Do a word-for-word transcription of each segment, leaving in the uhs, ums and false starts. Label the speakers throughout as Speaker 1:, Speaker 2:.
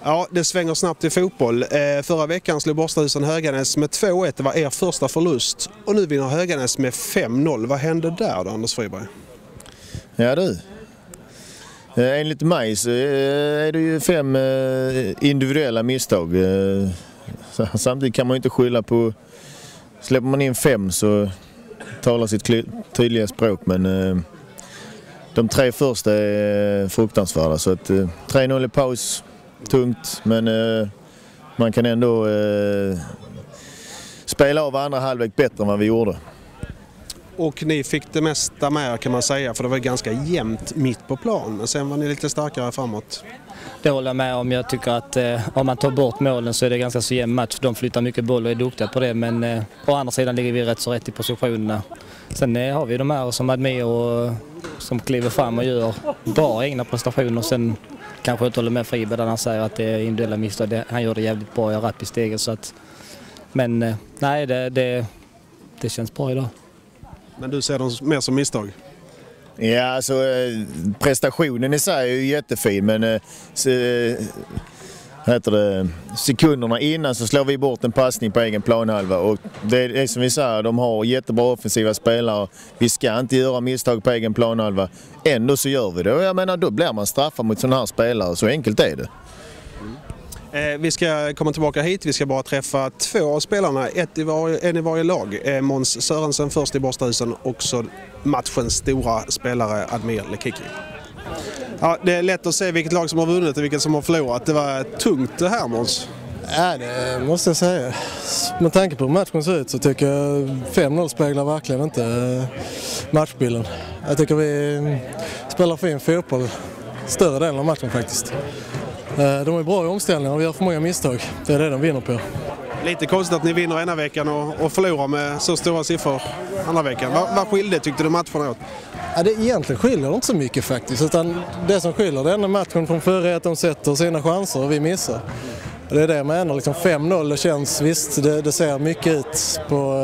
Speaker 1: Ja, det svänger snabbt i fotboll. Eh, förra veckan slog Borstahusen Höganäs med två ett. Det var er första förlust. Och nu vinner Höganäs med fem noll. Vad hände där då, Anders Friberg?
Speaker 2: Ja du. Eh, enligt mig så är det ju fem eh, individuella misstag. Eh, samtidigt kan man ju inte skylla på... Släpper man in fem så talar sitt tydliga språk. Men eh, de tre första är fruktansvärda. Så att eh, tre noll i paus... Tungt, men eh, man kan ändå eh, spela av andra halvlek bättre än vad vi gjorde.
Speaker 1: Och ni fick det mesta med kan man säga, för det var ganska jämnt mitt på plan. Men sen var ni lite starkare framåt.
Speaker 3: Det håller jag med om. Jag tycker att eh, om man tar bort målen så är det ganska så jämn match. De flyttar mycket boll och är duktiga på det, men eh, å andra sidan ligger vi rätt så rätt i positionerna. Sen eh, har vi de här som Admir och som kliver fram och gör bra egna prestationer. Sen kanske jag inte håller med Friberg där han säger att det är individuella misstag. Det, han gör det jävligt bra, jag rapp i steget. Så att, men eh, nej, det, det, det känns bra idag. Men
Speaker 1: du ser dem mer som misstag?
Speaker 2: Ja, alltså prestationen i sig är ju jättefin, men så, heter det, sekunderna innan så slår vi bort en passning på egen planhalva. Och det är som vi säger, de har jättebra offensiva spelare. Vi ska inte göra misstag på egen planhalva. Ändå så gör vi det. Och jag menar, då blir man straffad mot sådana här spelare. Så enkelt är det.
Speaker 1: Eh, vi ska komma tillbaka hit. Vi ska bara träffa två av spelarna. Ett i varje, en i varje lag. Eh, Måns Sörensen först i Borstahusen. Också matchens stora spelare Admir Lekiki. Ja, det är lätt att se vilket lag som har vunnit och vilket som har förlorat. Det var tungt det här, Måns.
Speaker 4: Ja, det måste jag säga. Med tanke på hur matchen ser ut så tycker jag fem noll speglar verkligen inte matchbilden. Jag tycker vi spelar fin fotboll större delen av matchen faktiskt. De är bra i omställningen och vi gör för många misstag. Det är det de vinner på.
Speaker 1: Lite konstigt att ni vinner ena veckan och, och förlorar med så stora siffror andra veckan. Vad, vad skilde tyckte du matchen åt?
Speaker 4: Ja, det egentligen skiljer det inte så mycket faktiskt. Utan det som skiljer det är matchen från förra är att de sätter sina chanser och vi missar. Och det är det jag menar, liksom fem noll, det känns visst, det, det ser mycket ut på,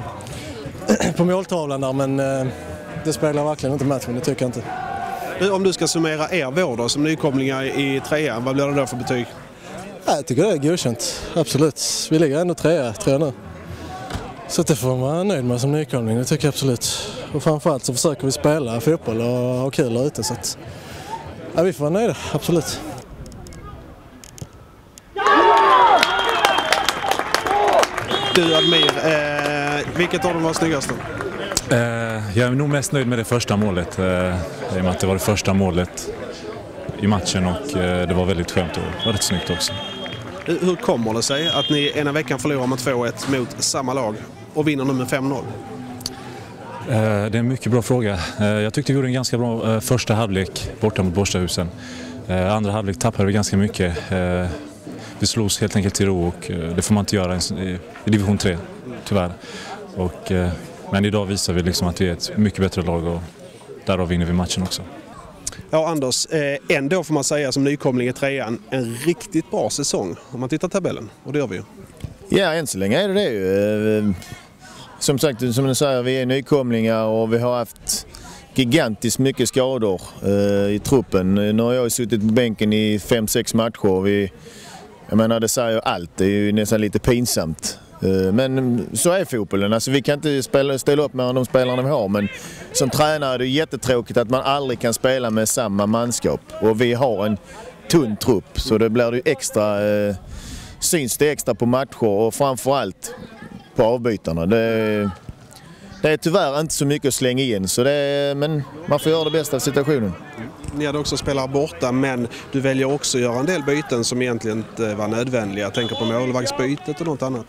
Speaker 4: eh, på måltavlan där, men eh, det speglar verkligen inte matchen, det tycker jag inte.
Speaker 1: Du, om du ska summera er vår då, som nykomlingar i trean, vad blir det då för betyg?
Speaker 4: Ja, jag tycker det är godkänt, absolut. Vi ligger ändå trea, trea nu. Så det får man vara nöjd med som nykomling, det tycker jag absolut. Och framförallt så försöker vi spela fotboll och ha kul där ute, så att ja, vi får vara nöjda, absolut.
Speaker 1: Du Admir, eh, vilket av dem var snyggaste?
Speaker 5: Eh, jag är nog mest nöjd med det första målet. Eh, I och med att det var det första målet i matchen och eh, det var väldigt skönt och var rätt snyggt också.
Speaker 1: Hur kommer det sig att ni ena veckan förlorar med två ett mot samma lag och vinner nu med fem noll?
Speaker 5: Eh, det är en mycket bra fråga. Eh, jag tyckte vi gjorde en ganska bra eh, första halvlek borta mot Borstahusen. Eh, andra halvlek tappade vi ganska mycket. Eh, vi slogs helt enkelt till ro och eh, det får man inte göra i, i division tre, tyvärr. Och, eh, men idag visar vi liksom att vi är ett mycket bättre lag och därav vinner vi matchen också.
Speaker 1: Ja, Anders, eh, ändå får man säga som nykomling i trean en riktigt bra säsong om man tittar tabellen, och det gör vi ju.
Speaker 2: Ja, än så länge är det det ju. Som sagt, som du säger, vi är nykomlingar och vi har haft gigantiskt mycket skador eh, i truppen. Nu har jag suttit på bänken i fem sex matcher. Vi, jag menar, det säger allt, det är ju nästan lite pinsamt. Men så är fotbollen. Alltså, vi kan inte spela, ställa upp med de spelarna vi har, men som tränare är det jättetråkigt att man aldrig kan spela med samma manskap. Och vi har en tunn trupp, så det blir det extra, eh, syns det extra på matcher och framförallt på avbytarna. Det, det är tyvärr inte så mycket att slänga in, så det, men man får göra det bästa av situationen.
Speaker 1: Ni hade också spelare borta, men du väljer också att göra en del byten som egentligen inte var nödvändiga. Jag tänker på målvaktsbytet och något annat.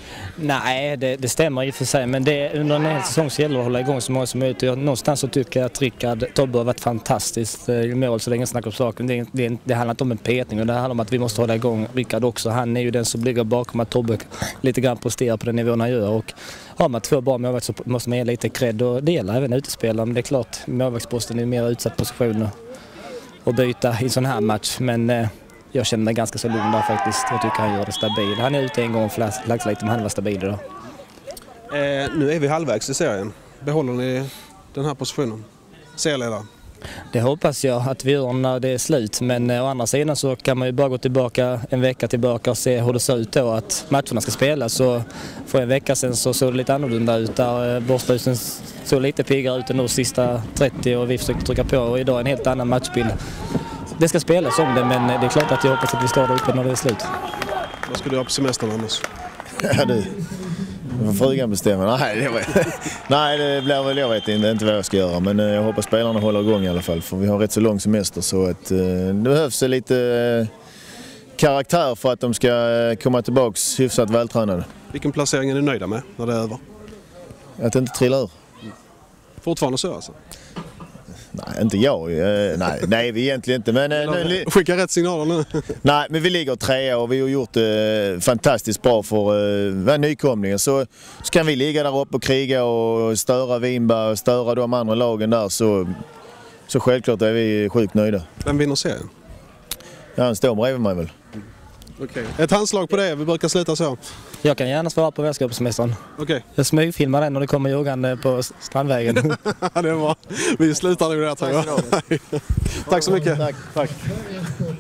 Speaker 3: Nej, det, det stämmer i och för sig, men det, under en hel säsong så gäller det att hålla igång så många som möjligt. Jag, någonstans så tycker jag att Rickard Tobbe har varit fantastiskt i mål, så det är ingen snack om saken. Det, det, det handlar inte om en petning, och det handlar om att vi måste hålla igång Rickard också. Han är ju den som ligger bakom att Tobbe lite grann presterar på den nivån han gör, och har man två bra målvakter så måste man ge lite cred, och det gäller även utespelare. Men det är klart, målvaktsposten är en mer utsatt position att byta i en sån här match, men eh, jag känner mig ganska så lugn där faktiskt. Jag tycker han gör det stabil. Han är ute en gång och flaxar lite, men han var stabil då.
Speaker 1: Eh, nu är vi halvvägs i serien. Behåller ni den här positionen? Serieledare?
Speaker 3: Det hoppas jag att vi gör när det är slut, men å andra sidan så kan man ju bara gå tillbaka en vecka tillbaka och se hur det ser ut då att matcherna ska spelas. Så för en vecka sedan så såg det lite annorlunda ut där Borstahusen såg lite piggare ut än de sista trettio och vi försökte trycka på och idag är en helt annan matchbild. Det ska spelas om det, men det är klart att jag hoppas att vi står där uppe när det är slut.
Speaker 1: Vad ska du ha på semestern, Anders?
Speaker 2: Ja du, vad frugan bestämmer. Nej, det, var... Nej, det blir väl, jag vet inte, inte vad jag ska göra. Men jag hoppas spelarna håller igång i alla fall. För vi har rätt så lång semester så att eh, det behövs lite eh, karaktär för att de ska komma tillbaka hyfsat vältränade.
Speaker 1: Vilken placering är ni nöjda med när det är över?
Speaker 2: Att inte trilla ur.
Speaker 1: Fortfarande så alltså?
Speaker 2: Nej, inte jag. Eh, nej, nej, vi egentligen inte. Men, eh, nu,
Speaker 1: skicka rätt signaler nu.
Speaker 2: Nej, men vi ligger trea och vi har gjort det eh, fantastiskt bra för eh, nykomlingen. Så, så kan vi ligga där uppe och kriga och störa Vinberg och störa de andra lagen där. Så, så självklart är vi sjukt nöjda.
Speaker 1: Vem vinner serien?
Speaker 2: Ja, han står bredvid mig väl.
Speaker 1: Okej. Ett handslag på det, vi brukar sluta så.
Speaker 3: Jag kan gärna svara på världscupsemestern.
Speaker 1: Okej.
Speaker 3: Jag smygfilmar den när det kommer joggande på Strandvägen.
Speaker 1: Det var. Vi slutar nu där tror jag. Tack så mycket.
Speaker 2: Tack. Tack.